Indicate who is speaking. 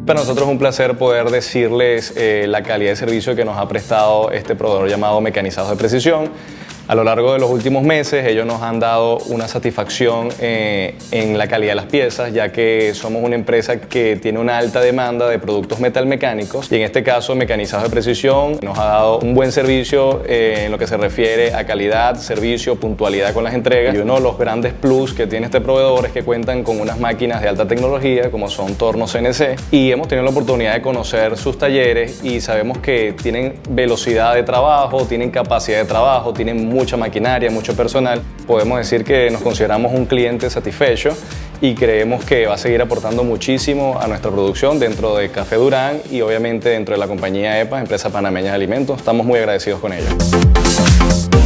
Speaker 1: Para nosotros es un placer poder decirles la calidad de servicio que nos ha prestado este proveedor llamado Mecanizados de Precisión. A lo largo de los últimos meses ellos nos han dado una satisfacción en la calidad de las piezas, ya que somos una empresa que tiene una alta demanda de productos metalmecánicos y en este caso Mecanizados de Precisión nos ha dado un buen servicio en lo que se refiere a calidad, servicio, puntualidad con las entregas. Y uno de los grandes plus que tiene este proveedor es que cuentan con unas máquinas de alta tecnología como son tornos CNC y hemos tenido la oportunidad de conocer sus talleres y sabemos que tienen velocidad de trabajo, tienen capacidad de trabajo, tienen mucha maquinaria, mucho personal. Podemos decir que nos consideramos un cliente satisfecho y creemos que va a seguir aportando muchísimo a nuestra producción dentro de Café Durán y obviamente dentro de la compañía EPA, Empresa Panameña de Alimentos. Estamos muy agradecidos con ellos.